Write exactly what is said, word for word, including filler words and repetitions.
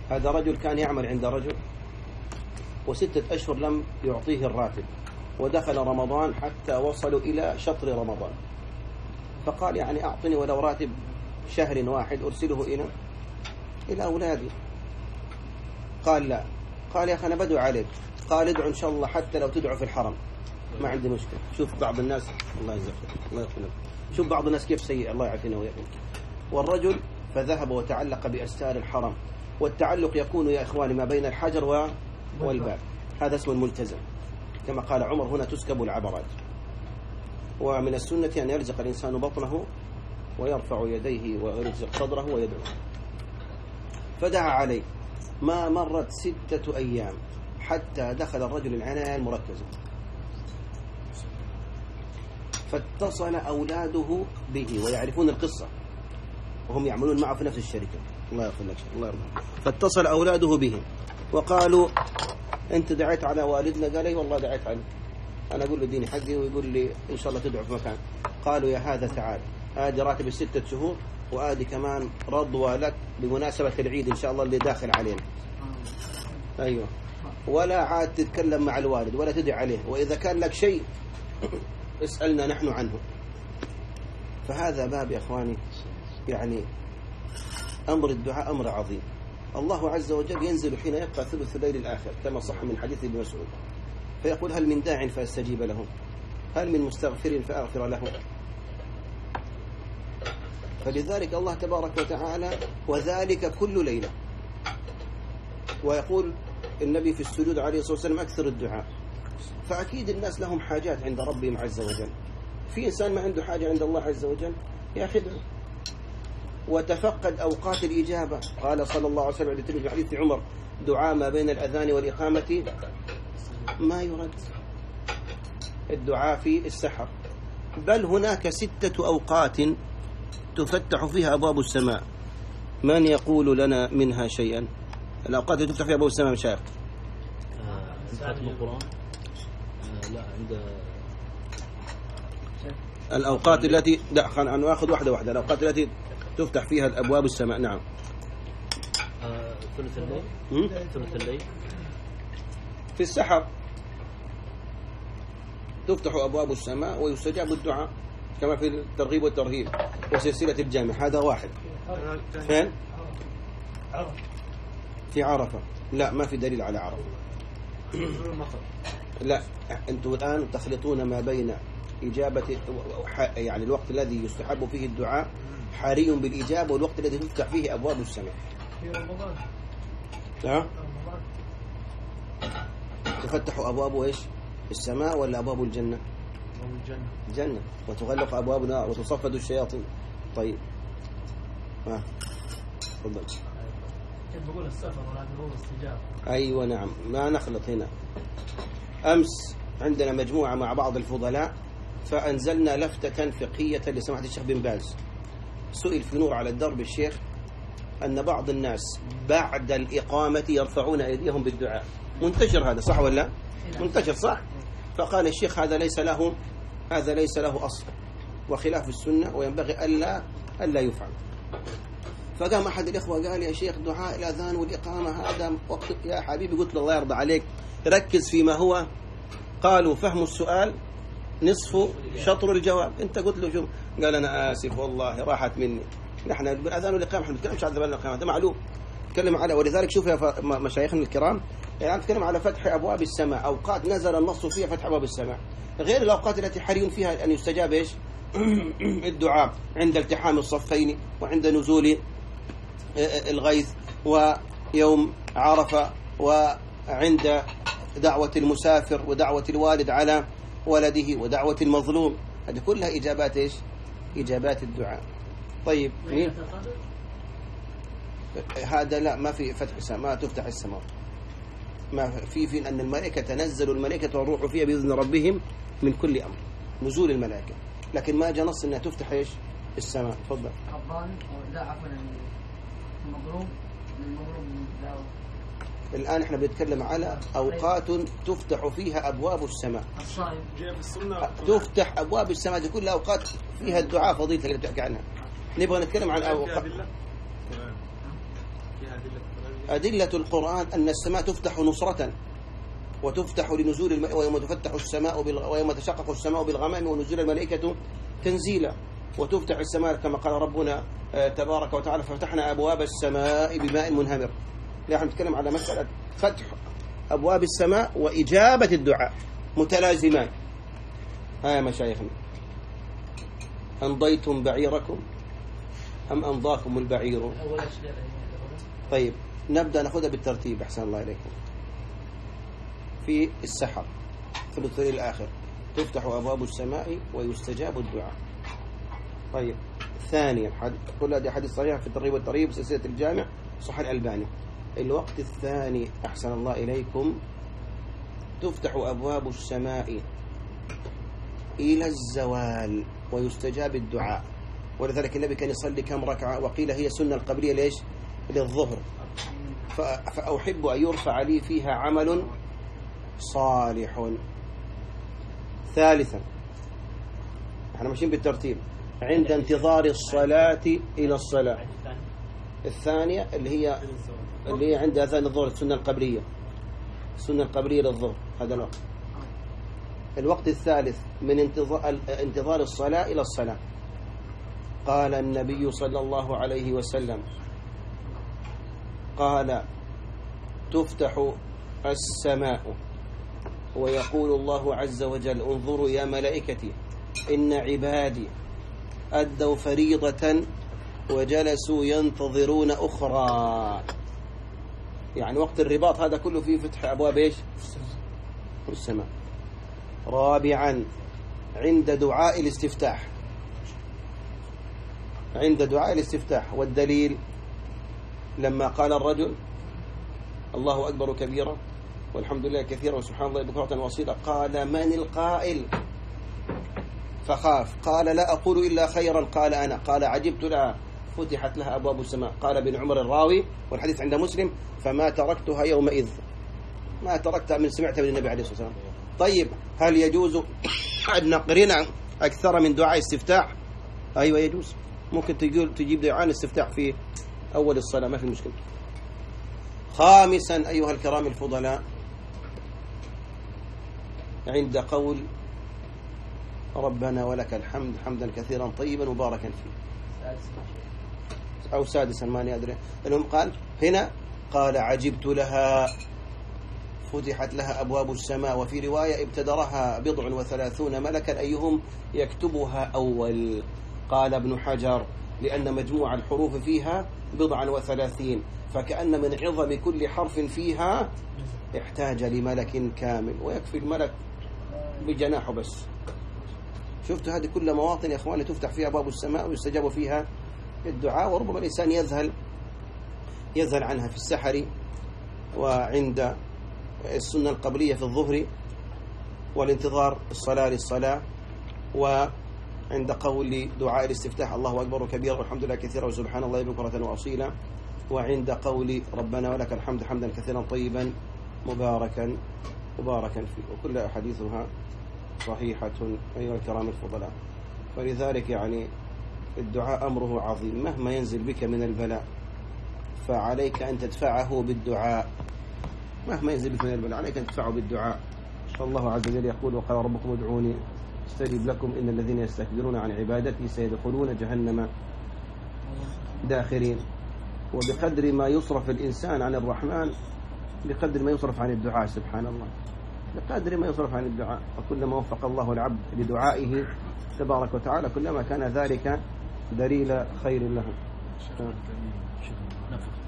هذا رجل كان يعمل عند رجل وستة أشهر لم يعطيه الراتب، ودخل رمضان حتى وصلوا إلى شطر رمضان، فقال يعني أعطني ولو راتب شهر واحد أرسله إلى إلى أولادي. قال لا. قال يا أخي أنا بدعو عليك. قال ادعو إن شاء الله حتى لو تدعو في الحرم ما عندي مشكلة. شوف بعض الناس، الله يجزاك الله يغفر، شوف بعض الناس كيف سيء، الله يعافينا وياكم. والرجل فذهب وتعلق بأستار الحرم، والتعلق يكون يا إخواني ما بين الحجر والباب، هذا اسمه الملتزم، كما قال عمر هنا تسكب العبرات. ومن السنة أن يرزق الإنسان بطنه ويرفع يديه ويرزق صدره ويدعو. فدعا عليه، ما مرت ستة أيام حتى دخل الرجل العناية المركزة، فاتصل أولاده به ويعرفون القصة وهم يعملون معه في نفس الشركة، الله يغفر لك الله يرحمه. فاتصل أولاده به وقالوا أنت دعيت على والدنا؟ قال أي والله دعيت عليه، أنا أقول له اديني حقي ويقول لي إن شاء الله تدعو في مكان. قالوا يا هذا تعال، آدي راتب الستة شهور وآدي كمان رضوى لك بمناسبة العيد إن شاء الله اللي داخل علينا. أيوة، ولا عاد تتكلم مع الوالد ولا تدعي عليه، وإذا كان لك شيء اسألنا نحن عنه. فهذا باب يا أخواني، يعني أمر الدعاء أمر عظيم. الله عز وجل ينزل حين يبقى ثلث الليل الآخر كما صح من حديث ابن مسعود، فيقول هل من داع فاستجيب له، هل من مستغفر فأغفر له. فلذلك الله تبارك وتعالى وذلك كل ليلة. ويقول النبي في السجود عليه الصلاة والسلام أكثر الدعاء. فأكيد الناس لهم حاجات عند ربهم عز وجل. في إنسان ما عنده حاجة عند الله عز وجل يا أخي ادعو وتفقد أوقات الإجابة. قال صلى الله عليه وسلم في حديث عمر دعاء ما بين الأذان والإقامة ما يرد، الدعاء في السحر. بل هناك ستة أوقات تفتح فيها أبواب السماء، من يقول لنا منها شيئا؟ الأوقات التي تفتح فيها أبواب السماء مشايخ. عند ختم القرآن، لا عند الأوقات التي لا خلينا نأخذ واحدة واحدة. الأوقات التي تفتح فيها الأبواب السماء. نعم. ثلث الليل. ثلث الليل في السحر تفتح أبواب السماء ويستجاب الدعاء كما في الترغيب والترهيب وسلسلة الجامع. هذا واحد. فين؟ في عرفة. لا ما في دليل على عرفة. لا أنتم الآن تخلطون ما بين إجابة يعني الوقت الذي يستحب فيه الدعاء حري بالإجابة والوقت الذي تفتح فيه أبواب السماء. في رمضان. ها؟ تفتح أبواب إيش؟ السماء ولا أبواب الجنة؟ أبواب الجنة. الجنة. وتغلق أبواب النار وتصفد الشياطين. طيب. ها. تفضل. كيف بقول السفر ولا بقول استجابة؟ أيوة نعم، ما نخلط هنا. أمس عندنا مجموعة مع بعض الفضلاء فأنزلنا لفتة فقهية لسماحة الشيخ بن باز. سئل في نور على الدرب الشيخ أن بعض الناس بعد الإقامة يرفعون أيديهم بالدعاء. منتشر هذا صح ولا؟ منتشر صح؟ فقال الشيخ هذا ليس له هذا ليس له أصل وخلاف السنة وينبغي ألا ألا يفعل. فقام أحد الإخوة قال يا شيخ دعاء الأذان والإقامة هذا وقت. يا حبيبي قلت له الله يرضى عليك ركز فيما هو. قالوا فهم السؤال نصف شطر الجواب. أنت قلت له شو؟ قال أنا آسف والله راحت مني. نحن بالأذان والإقامة نحن نتكلم عن الأذان والإقامة هذا معلوم. نتكلم على ولذلك شوف يا مشايخنا الكرام يعني نتكلم على فتح أبواب السماء، أوقات نزل النص فيها فتح أبواب السماء غير الأوقات التي حري فيها أن يستجاب إيش الدعاء عند التحام الصفين وعند نزول الغيث ويوم عرفة وعند دعوة المسافر ودعوة الوالد على ولده ودعوة المظلوم. هذه كلها إجابات إيش؟ إجابات الدعاء. طيب مين؟ هذا لا ما في فتح السماء، ما تفتح السماء، ما في في أن الملائكة تنزل الملائكة والروح فيها بإذن ربهم من كل أمر، نزول الملائكة، لكن ما جاء نص أنها تفتح إيش السماء. تفضل. الظالم لا عفوا المظلوم المظلوم دعوة. الآن احنا بنتكلم على أوقات تفتح فيها أبواب السماء. الصائم جاء في السنة تفتح أبواب السماء دي كلها أوقات فيها الدعاء فضيلة اللي بتحكي عنها. نبغى نتكلم عن أوقات فيها أدلة فيها أدلة أدلة القرآن أن السماء تفتح نصرة وتفتح لنزول الملائكة، ويوم تفتح السماء بال... ويوم تشقق السماء بالغمام ونزول الملائكة تنزيلا، وتفتح السماء كما قال ربنا تبارك وتعالى ففتحنا أبواب السماء بماء منهمر. نحن نتكلم على مسألة فتح أبواب السماء وإجابة الدعاء متلازمان. ها يا مشايخنا، أمضيتم بعيركم أم أمضاكم البعير؟ طيب نبدأ نأخذها بالترتيب أحسن الله إليكم. في السحر ثلث الليل الآخر تفتح أبواب السماء ويستجاب الدعاء. طيب ثانيا، كل هذه حديث صحيح في الترغيب والترهيب سلسلة الجامع صحيح الألباني. الوقت الثاني أحسن الله إليكم تفتح أبواب السماء إلى الزوال ويستجاب الدعاء، ولذلك النبي كان يصلي كم ركعة، وقيل هي سنة القبلية ليش؟ للظهر. فأحب أن يرفع لي فيها عمل صالح. ثالثا، احنا ماشيين بالترتيب، عند انتظار الصلاة إلى الصلاة. الثانية اللي هي اللي هي عند أذان الظهر السنة القبلية، السنة القبلية للظهر هذا الوقت. الوقت الثالث من انتظار انتظار الصلاة إلى الصلاة. قال النبي صلى الله عليه وسلم قال تفتح السماء ويقول الله عز وجل انظروا يا ملائكتي إن عبادي أدوا فريضة وجلسوا ينتظرون أخرى. يعني وقت الرباط هذا كله فيه فتح أبواب إيش؟ السماء. رابعا، عند دعاء الاستفتاح، عند دعاء الاستفتاح. والدليل لما قال الرجل الله أكبر كبيرا والحمد لله كثيرا وسبحان الله بكرة وأصيلا، قال من القائل؟ فخاف، قال لا أقول إلا خيرا، قال أنا، قال عجبت لها فتحت لها أبواب السماء. قال ابن عمر الراوي والحديث عند مسلم فما تركتها يومئذ، ما تركتها من سمعتها من النبي عليه الصلاة والسلام. طيب هل يجوز أن نقرن أكثر من دعاء استفتاح؟ أيوة يجوز، ممكن تقول تجيب دعاء الاستفتاح في أول الصلاة ما في مشكلة. خامسا أيها الكرام الفضلاء، عند قول ربنا ولك الحمد حمدا كثيرا طيبا مباركا فيه، أو سادسا ماني أدري. المهم قال هنا قال عجبت لها فتحت لها أبواب السماء، وفي رواية ابتدرها بضع وثلاثون ملكا أيهم يكتبها أول. قال ابن حجر لأن مجموع الحروف فيها بضعا وثلاثين، فكأن من عظم كل حرف فيها احتاج لملك كامل، ويكفي الملك بجناحه بس. شفت هذه كل مواطن يا أخواني تفتح فيها أبواب السماء ويستجاب فيها الدعاء، وربما الإنسان يذهل يذهل عنها في السحر، وعند السنة القبلية في الظهر، والانتظار الصلاة للصلاة، وعند قول دعاء الاستفتاح الله أكبر كبيرا والحمد لله كثيرا وسبحان الله بكرة وأصيلا، وعند قول ربنا ولك الحمد حمدا كثيرا طيبا مباركا مباركا فيه. وكل أحاديثها صحيحة أيها الكرام الفضلاء. ولذلك يعني الدعاء أمره عظيم، مهما ينزل بك من البلاء فعليك أن تدفعه بالدعاء، مهما ينزل بك من البلاء عليك أن تدفعه بالدعاء. فالله عز وجل يقول وقال ربكم ادعوني استجب لكم إن الذين يستكبرون عن عبادتي سيدخلون جهنم داخرين. وبقدر ما يصرف الإنسان عن الرحمن بقدر ما يصرف عن الدعاء، سبحان الله، بقدر ما يصرف عن الدعاء. وكلما وفق الله العبد لدعائه تبارك وتعالى كلما كان ذلك دليل خير له.